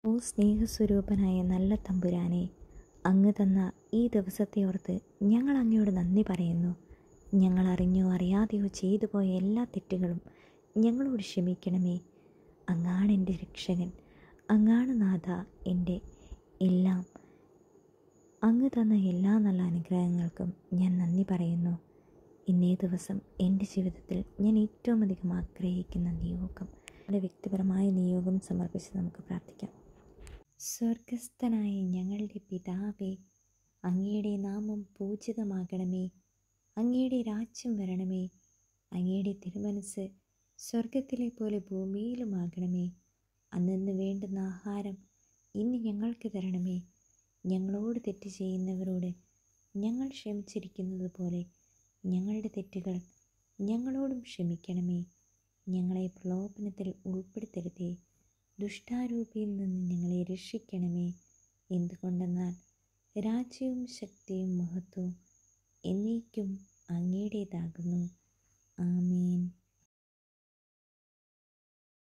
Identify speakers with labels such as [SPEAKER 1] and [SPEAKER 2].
[SPEAKER 1] ഓ സ്നേഹസ്വരൂപനായ നല്ല തമ്പുരാനെ, അങ്ങ് തന്ന ഈ ദിവസത്തെ ഓർത്ത് ഞങ്ങൾ അങ്ങയോട് നന്ദി പറയുന്നു. ഞങ്ങൾ അറിഞ്ഞോ അറിയാതെയോ ചെയ്തു പോയ എല്ലാ തെറ്റുകളും ഞങ്ങളോട് ക്ഷമിക്കണമേ. അങ്ങാണ് എൻ്റെ രക്ഷകൻ, അങ്ങാണ് നാഥ എൻ്റെ എല്ലാം. അങ്ങ് തന്ന എല്ലാ നല്ല അനുഗ്രഹങ്ങൾക്കും ഞാൻ നന്ദി പറയുന്നു. ഇന്നേ ദിവസം എൻ്റെ ജീവിതത്തിൽ ഞാൻ ഏറ്റവും അധികം ആഗ്രഹിക്കുന്ന നിയോഗം, എൻ്റെ വ്യക്തിപരമായ നിയോഗം സമർപ്പിച്ച് നമുക്ക് പ്രാർത്ഥിക്കാം. സ്വർഗസ്ഥനായ ഞങ്ങളുടെ പിതാവേ, അങ്ങയുടെ നാമം പൂജിതമാകണമേ. അങ്ങയുടെ രാജ്യം വരണമേ. അങ്ങയുടെ തിരുമനസ് സ്വർഗത്തിലെ പോലെ ഭൂമിയിലുമാകണമേ. അന്നന്ന് വേണ്ടുന്ന ആഹാരം ഇന്ന് ഞങ്ങൾക്ക് തരണമേ. ഞങ്ങളോട് തെറ്റ് ചെയ്യുന്നവരോട് ഞങ്ങൾ ക്ഷമിച്ചിരിക്കുന്നത് പോലെ ഞങ്ങളുടെ തെറ്റുകൾ ഞങ്ങളോടും ക്ഷമിക്കണമേ. ഞങ്ങളെ പ്രലോഭനത്തിൽ ഉൾപ്പെടുത്തരുതേ, ദുഷ്ടാരൂപിയിൽ നിന്ന് ഞങ്ങളെ രക്ഷിക്കണമേ. എന്തുകൊണ്ടെന്നാൽ രാജ്യവും ശക്തിയും മഹത്വവും എന്നേക്കും അങ്ങയുടേതാകുന്നു.